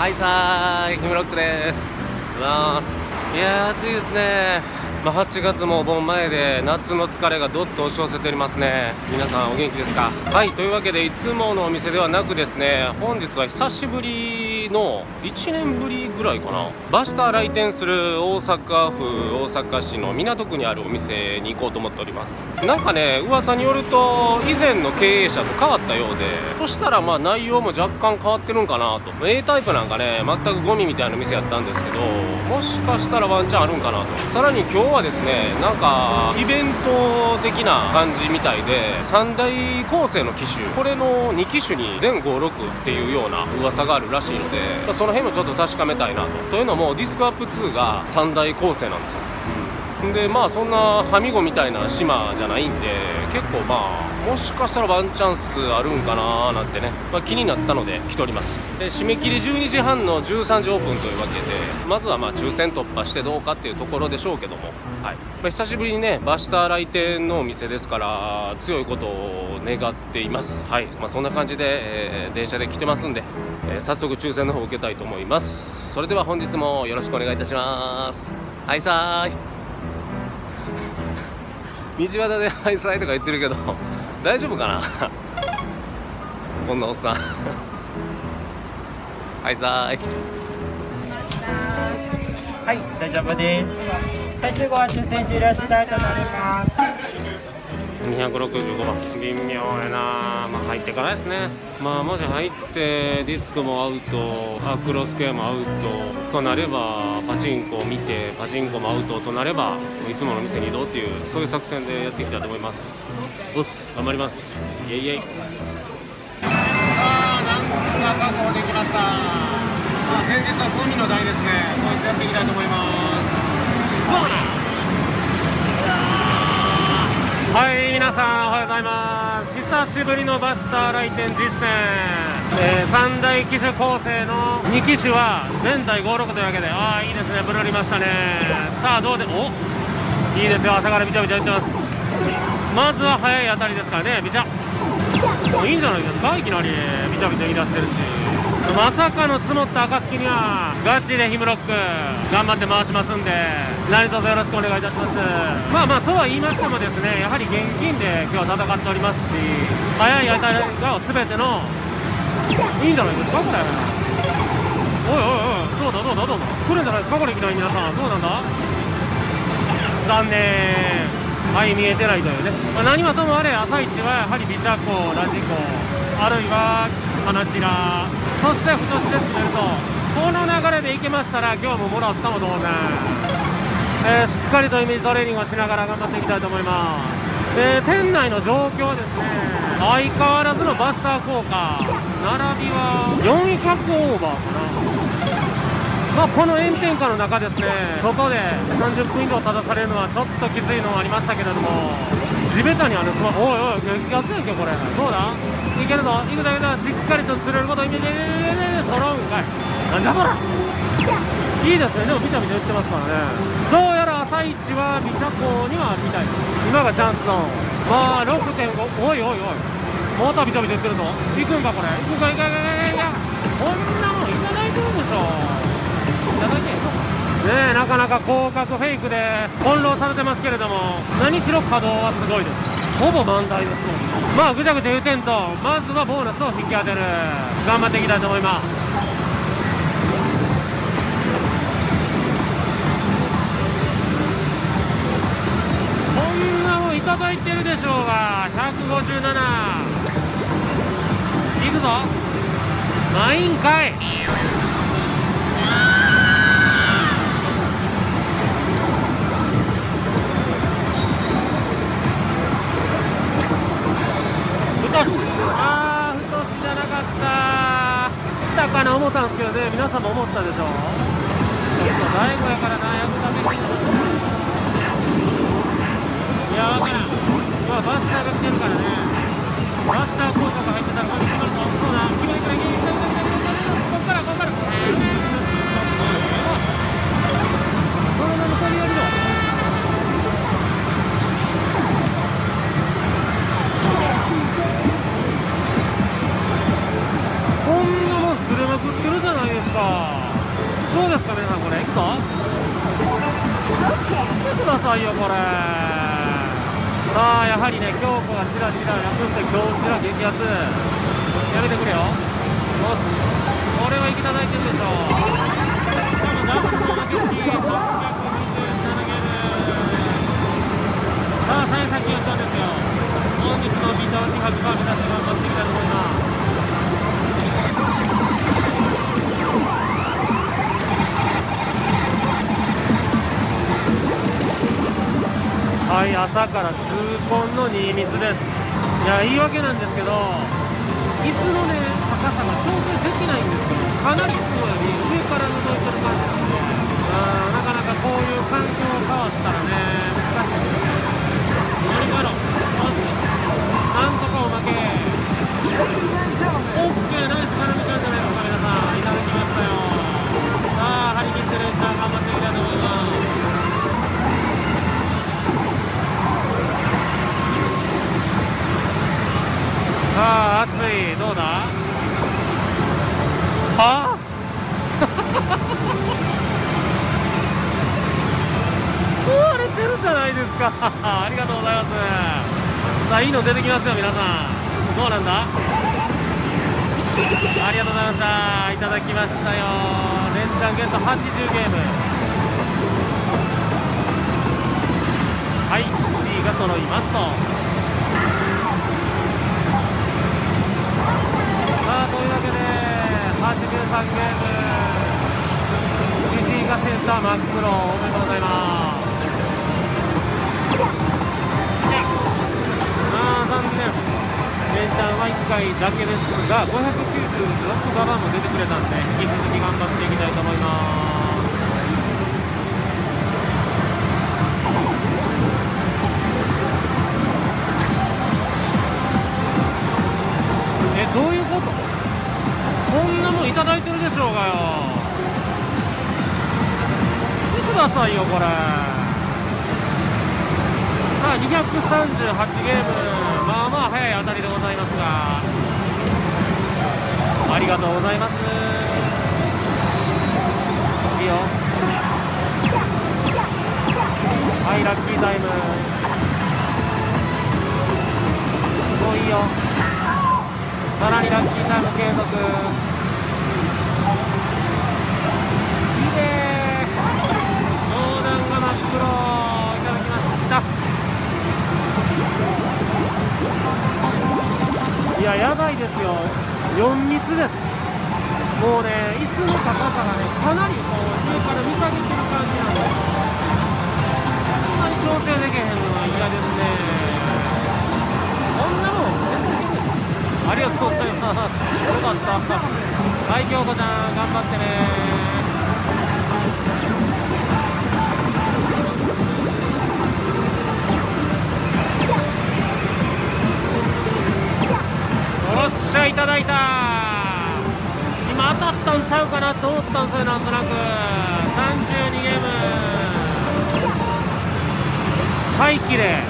はいさーい、キムロックです。いやー暑いですね。8月もお盆前で夏の疲れがどっと押し寄せておりますね。皆さんお元気ですか？はい、というわけでいつものお店ではなくですね、本日は久しぶりの1年ぶりぐらいかな、バシタ来店する大阪府大阪市の港区にあるお店に行こうと思っております。なんかね、噂によると以前の経営者と変わったようで、そしたら内容も若干変わってるんかなと。 A タイプなんかね、全くゴミみたいな店やったんですけど、もしかしたらワンチャンあるんかなと。さらに今日はですね、なんかイベント的な感じみたいで、3大構成の機種、これの2機種に全56っていうような噂があるらしいので、その辺もちょっと確かめたいなと。というのもディスクアップ2が3大構成なんですよ。でそんなハミゴみたいな島じゃないんで、結構もしかしたらワンチャンスあるんかなーなんてね、気になったので来ております。で締め切り12時半の13時オープンというわけで、まずは抽選突破してどうかっていうところでしょうけども、はい、久しぶりにねバシタ来店のお店ですから、強いことを願っています。はい、そんな感じで、電車で来てますんで、早速抽選の方を受けたいと思います。それでは本日もよろしくお願いいたします。はいさーい。道端でハイサイとか言ってるけど大丈夫かなこんなおっさんハイサイ。 はい、大丈夫です。最終号は抽選終了次第となります。 265番微妙やな。入ってからですね。もし入ってディスクもアウト、アクロス系もアウトとなれば、パチンコを見てパチンコもアウトとなれば、いつもの店に移動っていう、そういう作戦でやっていきたいと思います。おっす、頑張ります。イエイイエイ。さあ、なんとか確保できました。先日はゴミの台ですね。こいつやっていきたいと思います。はい、皆さんおはようございます。久しぶりのバシタ来店実践、3大機種構成の2機種は全体56というわけで、いいですね、ぶらりましたね。さあどうで、いいですよ、朝からビチャビチャ言ってます。まずは早い当たりですからね、ビチャいいんじゃないですか。いきなりビチャビチャ言い出してるし、まさかの積もった暁にはガチでヒムロック頑張って回しますんで、何卒よろしくお願いいたします。そうは言いましてもですね、やはり現金で今日は戦っておりますし、早い当たりが全てのいいんじゃないですかこれ。おいおいおい、どうだ来るんじゃないですかこれ。いきなり皆さんどうなんだ。残念、見えてないというね。何はともあれ朝一はやはりビチャコ、ラジコ、あるいはカナチラ、そしてふとして締めると、この流れでいけましたら今日ももらったも同然、しっかりとイメージトレーニングをしながら頑張っていきたいと思います。店内の状況はですね、相変わらずのバスター効果、並びは400オーバーかな。この炎天下の中ですね、外で30分以上立たされるのはちょっときついのはありましたけれども、地べたにおいおい激アツやんけこれ。どうだ、いけるぞ、いくぞいくぞ、しっかりと釣れることをイメージ揃うんかい。なんだそら、いいですね。でもビチャビチャ言ってますからね。どうやら朝一はビチャ港にはあるみたいです。今がチャンスの6.5。おいおいおい、またビチャビチャ言ってるぞ。行くんかこれ。行くんか。こんなもんいただいてるでしょ。いただいてんのねえ。なかなか広角フェイクで翻弄されてますけれども、何しろ稼働はすごいです。ほぼ満台ですもん。ぐちゃぐちゃ言うてんと、まずはボーナスを引き当てる。頑張っていきたいと思います。こんなもんいただいてるでしょうが。157いくぞ。ないんかい。太しじゃなかった。来たかな思ったんですけどね、皆さんも思ったでしょ。大悟やからな、役立ててる。いや、わからん。バスターが来てるからね。バスター効果が入ってたらこれ決まるぞ。そうだ、決まりこっからそのまま取りやりろ。こんなもんずれまくってるじゃないですか。 どうですか皆さん、これいくぞ。見てくださいよこれ。さあやはりね、京子がチラチラ略して京チラ激アツ。やめてくれよ。よし、これはいただいてるでしょう。しかもダブルの負け付き327ゲーム。さあ幸先をしたんですよ。本日のビート押し100%目指して頑張っていきたいと思います。はい、朝から痛恨の2ミスです。いや、言い訳なんですけど、椅子のね、高さが調整できないんですよ。かなりいつもより上から覗いてる感じなんで、なかなかこういう環境変わったらね、難しいですよね。乗り越えろ。よし。なんとかおまけ。オッケー、ナイス絡み感じゃないですか、皆さん。いただきましたよ。さあ、張り切ってレンチャー頑張っていきたいと思います。さあ、暑い、どうだ。はあ壊れてるじゃないですかありがとうございます。さあ、いいの出てきますよ皆さん。どうなんだ。ありがとうございました。いただきましたよ。レンチャンゲット80ゲーム。はい、B が揃いますと。さあというわけで83ゲーム、GT がセンター真っ黒。おめでとうございます。残念、レンチャンは1回だけですが596ババも出てくれたんで、引き続き頑張っていきたいと思います。どういうこと。こんなもんいただいてるでしょうがよ。見てくださいよこれ。さあ238ゲーム、まあまあ早い当たりでございますが、ありがとうございます。いいよ。はい、ラッキータイム。もういいよ。さらにラッキータイム継続。きれい。上段が真っ黒。いただきました。いや、やばいですよ。4密です。もうね、椅子の高さがね、かなりこう上から見下げてる感じなんで、こんなに調整できへんのは嫌ですね。こんなもんありがとうございます。よかった。はい、京子ちゃん頑張ってね。よっしゃ、いただいた。今当たったんちゃうかなと思ったんですよ、なんとなく。32ゲーム。はい、綺麗。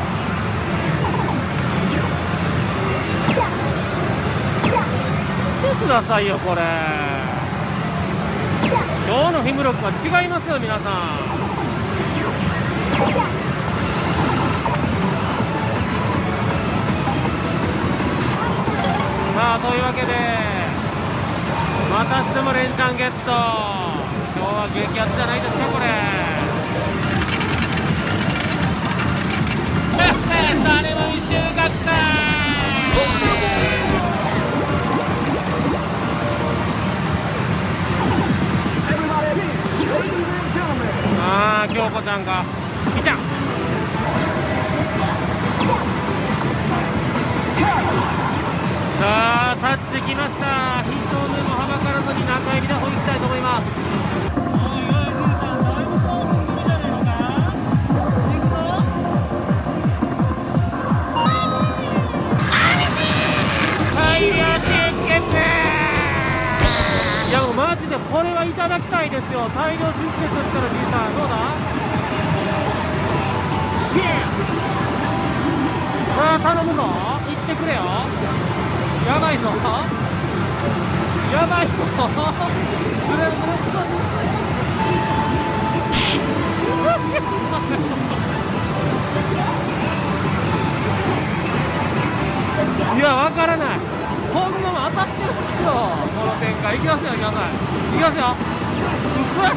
見てくださいよこれ。今日のフィムロックは違いますよ皆さん。さあというわけでまたしてもレンチャンゲット。今日は激アツじゃないですかこれ。誰も未就学か。ああ、京子ちゃんか。みちゃん。さあ、タッチきました。1投目もはばからずに中入りで追いきたいと思います。おいおい、じいさん、だいぶ興奮気味じゃねえのか。いくぞ。はい、よし、決定。いやもうマジでこれはいただきたいですよ。大量出血したらじいさんどうだ。シェア。さあ頼むぞ、行ってくれよ。やばいぞやばいぞずれずれずれ。 いや、わからない。こんなもん当たってますよ、この展開。いきますよ、いきますよ。いきますよ。うそや。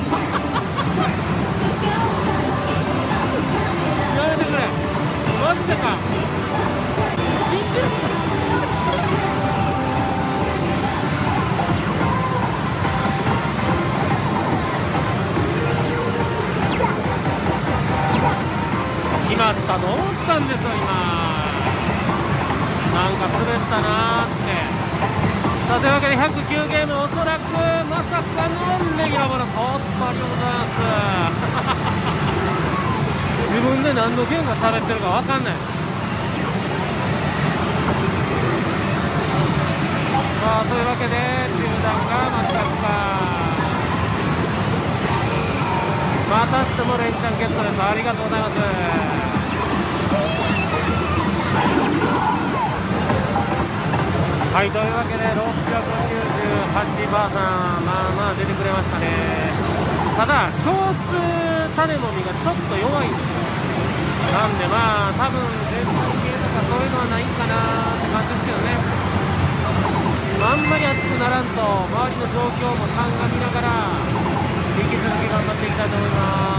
やめてくれ。マジでか。信じる。決まったと思ったんですよ、今。なんか滑ったなーって。さあ、というわけで109ゲーム、おそらくまさかのレギュラーボーナス。おっと、ありがとうございます。自分で何のゲームが喋ってるかわかんないです。さあ、というわけで中断がまさか。またしても連チャンゲットです。ありがとうございます。はい、というわけで698バーさん、まあまあ出てくれましたね。ただ共通種もみがちょっと弱いんですよ。なんでまあ多分全体系とかそういうのはないんかなって感じですけどね。あんまり熱くならんと周りの状況も鑑みながら引き続き頑張っていきたいと思います。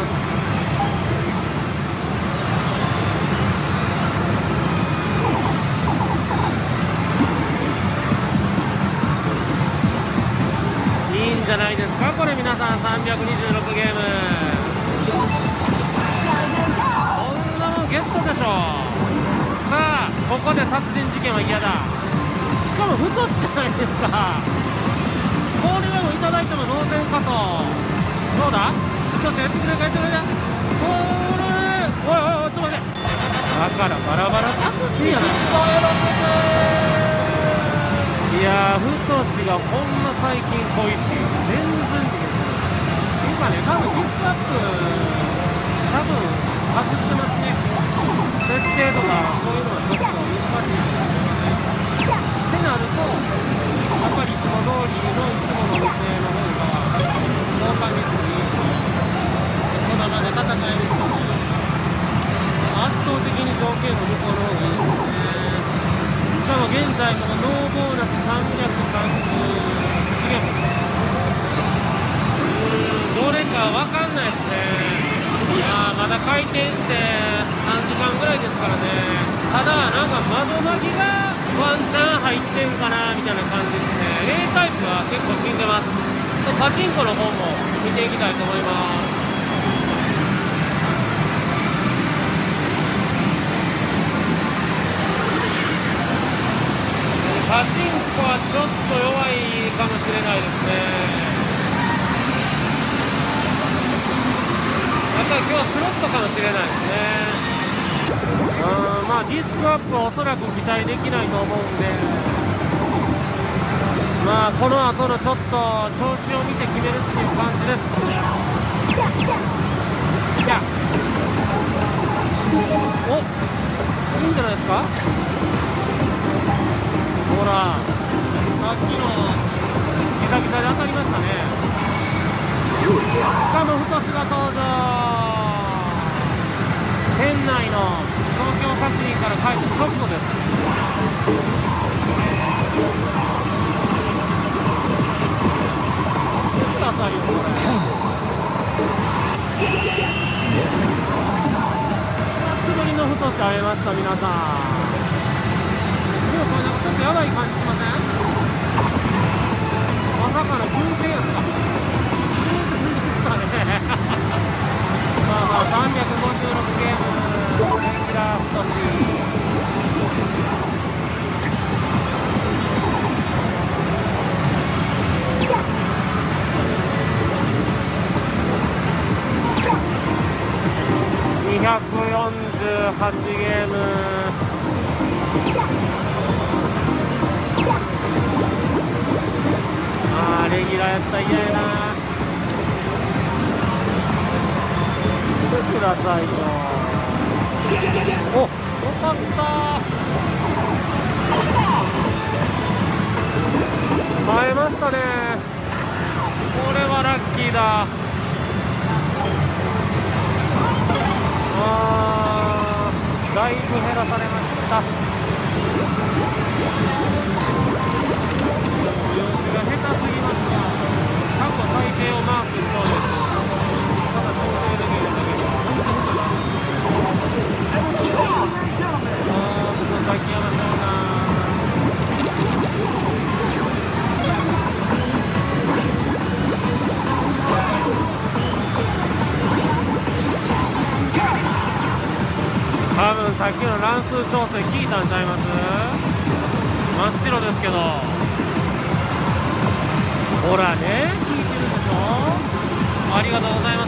いいんじゃないですか、これ。皆さん326ゲーム、こんなもんゲットでしょ。さあ、ここで殺人事件は嫌だ。しかも太してないですか。これはもういただいても同然かと。どうだ、太してやってくれるか、やってくれるか。おいおいおい、ちょっと待って。だからバラバラ殺人やな。いやー、ふとしがほんま最近濃いし、全然できない。今ね、多分ディスクアップ、多分外してますね。設定とか、そういうのはちょっと難しいんですよね。ってなると、やっぱりいつも通りのいつもの店の方が、効果率もいいし、その場で戦える人もいいし、圧倒的に条件の向こうの方がいいですね。しかも現在このノーボーナス331ゲーム、どれか分かんないですね。いやー、まだ開店して3時間ぐらいですからね。ただなんか窓巻きがワンチャン入ってんかなみたいな感じですね。A タイプは結構死んでます。パチンコの方も見ていきたいと思います。パチンコはちょっと弱いかもしれないですね。やっぱり今日はスロットかもしれないですね。まあディスクアップはおそらく期待できないと思うんで、まあこの後のちょっと調子を見て決めるっていう感じです。じゃあお、いいんじゃないですか。ほら、さっきのギザギザで当たりましたね。しかも太が登場。店内の状況確認から帰って直後です。当たりをこれ久しぶりの太会えました。皆さん、これなんかちょっとやばい感じしません？まさかの偶然やった。まあまあ356ゲームレギュラー太し。248ゲーム。レギュラーやったら嫌やな。見てくださいよ。お、よかった。映えましたね。これはラッキーだ。 だいぶ減らされました。入手が下手すぎますが、過去最低をマークしそうです。ただ調整できるだけです。崎山湘南。多分さっきの乱数調整効いたんちゃいます？真っ白ですけど、ほらね、効いてるでしょ。ありがとうございます。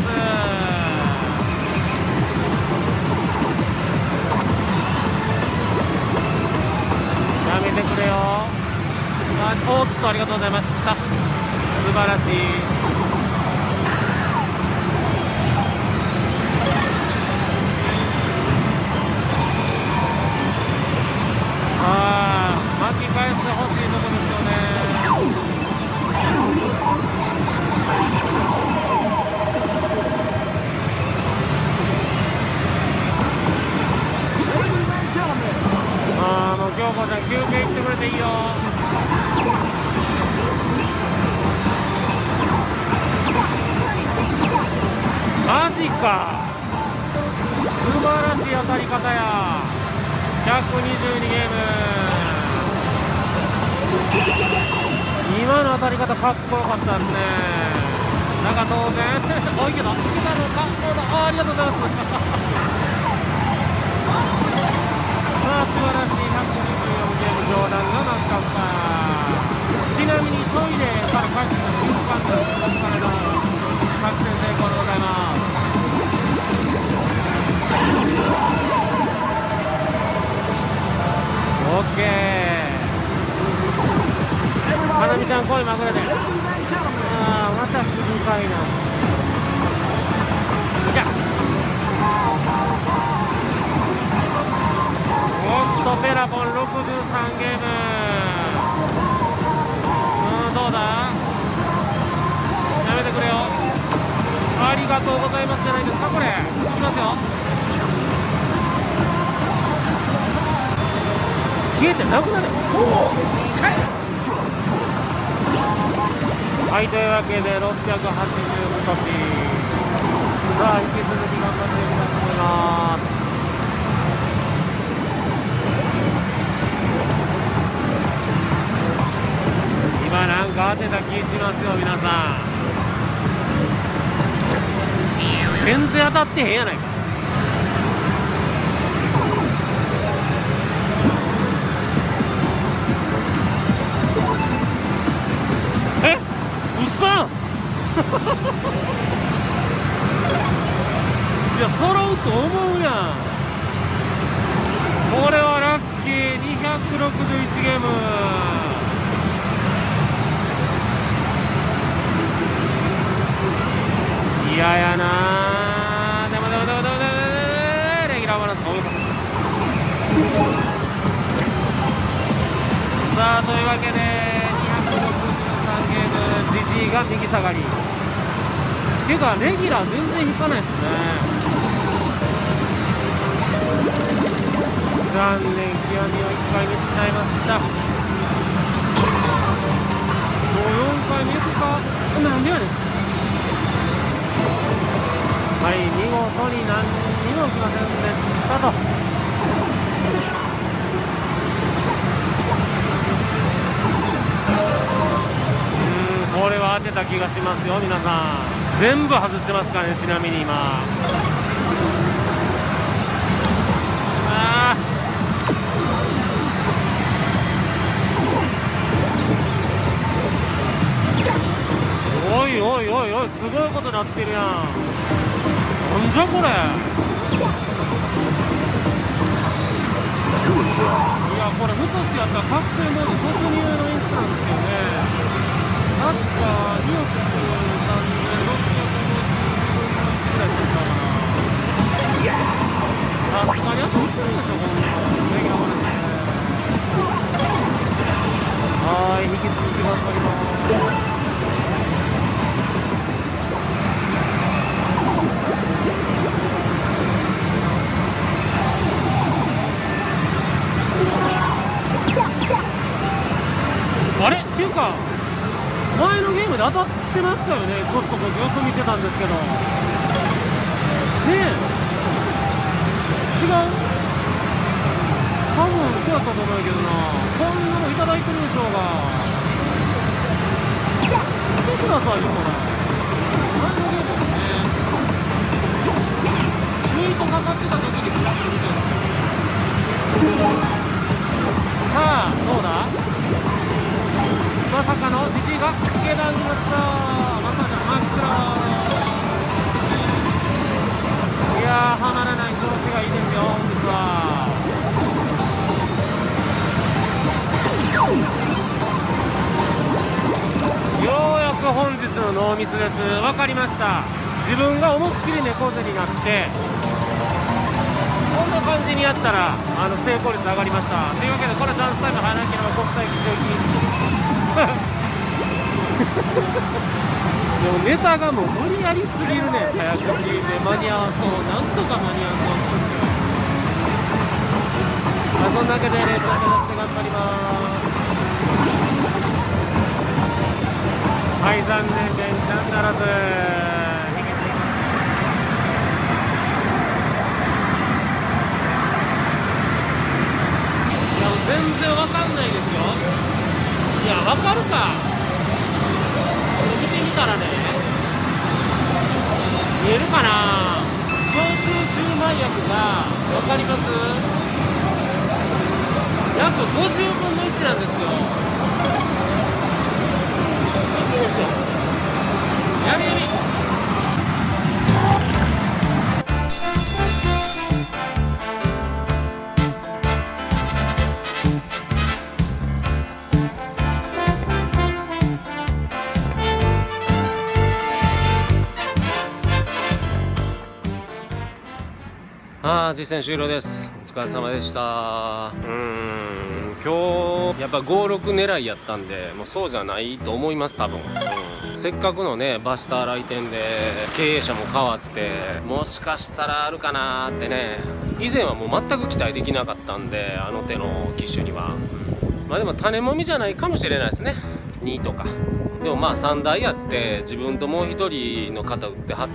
やめてくれよ。おっと、ありがとうございました。素晴らしい。巻き返してほしいとこですよね。もう京子ちゃん休憩行ってくれていいよ。マジか、素晴らしい当たり方や。122ゲーム。今の当たり方かっこよかったですね。なんか当然おいけどいけたのか。ありがとうございます。さあ素晴らしい124ゲーム上段がマッカッパー。ちなみにトイレから帰ってきた瞬間のからの作戦成功でございます。オッケー。花見ちゃん来い、まぐれで。また来るかいな。じゃおっと、ペラポン63ゲーム。どうだ、やめてくれよ。ありがとうございますじゃないですか。これいきますよ。消えてなくなる。はい、というわけで680今年。さあ引き続き頑張っていきたいと思います。今なんか当てた気しますよ皆さん。全然当たってへんやないか。いや、揃うと思うやん。これはラッキー。261ゲーム。嫌やな。でもレギュラーバランスが多かった。さあというわけで263ゲーム、ジジイが右下がり。っていうかレギュラー全然引かないですね。残念、極みを1回見せちゃいました。もう4回見るか。なんでやねん。はい、見事に何にも来ませんでしたと。これは当てた気がしますよ皆さん。全部外してますからね。ちなみに今おいおいおいおい、すごいことなってるやん。なんじゃこれ。いや、これ、ふとしやったら覚醒モード突入のインスタなんですよね。確か2億3651ぐらいだったかな。さすがにあと1人でしょ、こんなの。レギュラーまでね。引き続き頑張ります。 前のゲームで当たってましたよね。ちょっと僕よく見てたんですけどね。え違う、多分そうやったと思うけどな。こんなのいただいてるでしょうが。見てくださいよこれ。前のゲームですね。ミートかかってた時に比べてみてるんですよ。さあどうだ。まさかの時事が下段になった。まさか真っ暗。いやー、離れない調子がいいですよ本日は。ようやく本日のノーミスです。分かりました。自分が思いっきり猫背になってこんな感じにやったら成功率上がりました。というわけでこれダンスタイム入らなければ国際基準金でもネタがもう無理やりすぎるね。早口で間に合わそう、なんとか間に合わそうって、そんなわけでレースを目指して頑張ります。はい、残念、連チャンならず。いや、全然わかんないですよ。いや、わかるか。見てみたらね、見えるかな。共通中枚薬がわかります？約50分の1なんですよ。1でしょ。やりやり。実践終了です。お疲れ様でした。今日やっぱ56狙いやったんで、もうそうじゃないと思います多分。せっかくのねバシター来店で経営者も変わって、もしかしたらあるかなーってね。以前はもう全く期待できなかったんで、あの手の機種には。まあでも種もみじゃないかもしれないですね、2とか。でもまあ3台やって自分ともう1人の方打ってはって、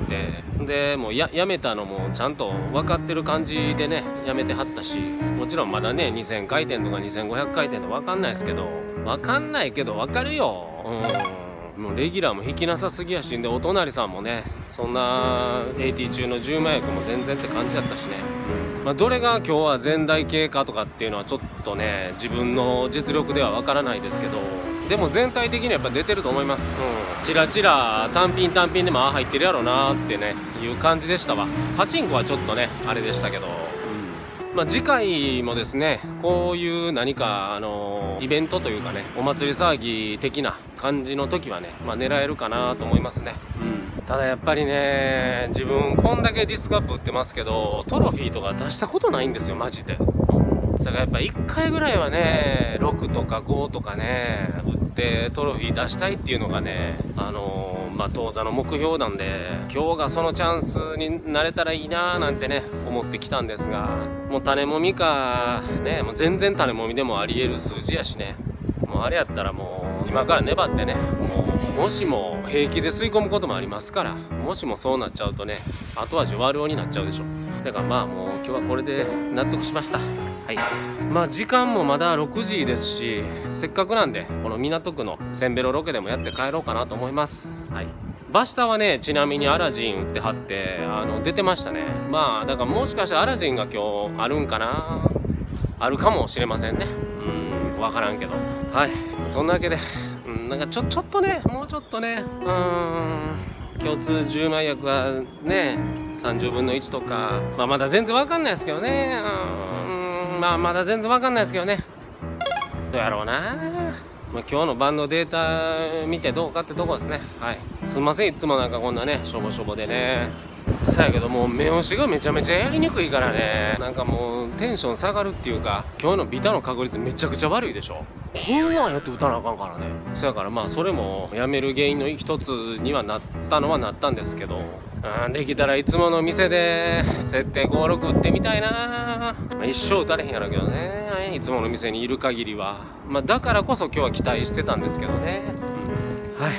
でもうやめたのもちゃんと分かってる感じでねやめてはったし、もちろんまだね2000回転とか2500回転とか分かんないですけど、分かんないけど分かるよ。もうレギュラーも引きなさすぎやしんで、お隣さんもねそんな AT 中の10万役も全然って感じだったしね。まあ、どれが今日は全台系かとかっていうのはちょっとね自分の実力では分からないですけど、でも全体的にやっぱ出てると思います。チラチラ単品でも入ってるやろなってねいう感じでしたわ。パチンコはちょっとねあれでしたけど、まあ、次回もですねこういう何かイベントというかねお祭り騒ぎ的な感じの時はね、まあ、狙えるかなと思いますね。ただやっぱりね自分こんだけディスクアップ売ってますけどトロフィーとか出したことないんですよマジで。だからやっぱ1回ぐらいはね6とか5とかね売ってトロフィー出したいっていうのがねまあ当座の目標なんで、今日がそのチャンスになれたらいいなーなんてね思ってきたんですが、もう種もみかね、もう全然種もみでもありえる数字やしね、もうあれやったらもう今から粘ってね、もしも平気で吸い込むこともありますから、もしもそうなっちゃうとね後味悪おになっちゃうでしょ。だからまあもう今日はこれで納得しました。はい、まあ時間もまだ6時ですし、せっかくなんでこの港区のせんべろロケでもやって帰ろうかなと思います。はい、バシタはねちなみにアラジン売ってはって出てましたね。まあだからもしかしたらアラジンが今日あるんかな、あるかもしれませんね。分からんけど、はい、そんなわけでなんかちょっとねもうちょっとね共通10枚役はね30分の1とか、まあまだ全然わかんないですけどね。まあまだ全然わかんないですけどね。どうやろうな。まあ、今日の晩のデータ見てどうかってとこですね。はい、すいませんいつもなんかこんなねしょぼしょぼでね。そやけどもう目押しがめちゃめちゃやりにくいからね、なんかもうテンション下がるっていうか、今日のビタの確率めちゃくちゃ悪いでしょ。こんなんやって打たなあかんからね。そやからまあそれもやめる原因の一つにはなったのはなったんですけど、できたらいつもの店で設定56打ってみたいな。一生打たれへんやろうけどね、いつもの店にいる限りは。まあだからこそ今日は期待してたんですけどね。はい、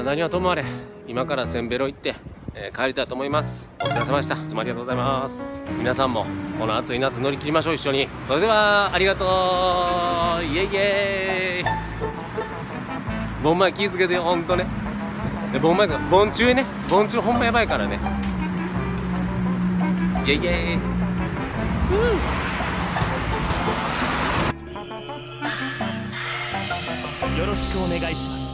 あ何はともあれ今からセンベロ行って、帰りたいと思います。お疲れ様でした。いつもありがとうございます。皆さんもこの暑い夏乗り切りましょう、一緒に。それではありがとう。イエイイエーイ。盆前気ぃつけてよ、ほんとね。盆前か盆中ね、盆中ほんまやばいからね。イエイイエーイ。 よろしくお願いします。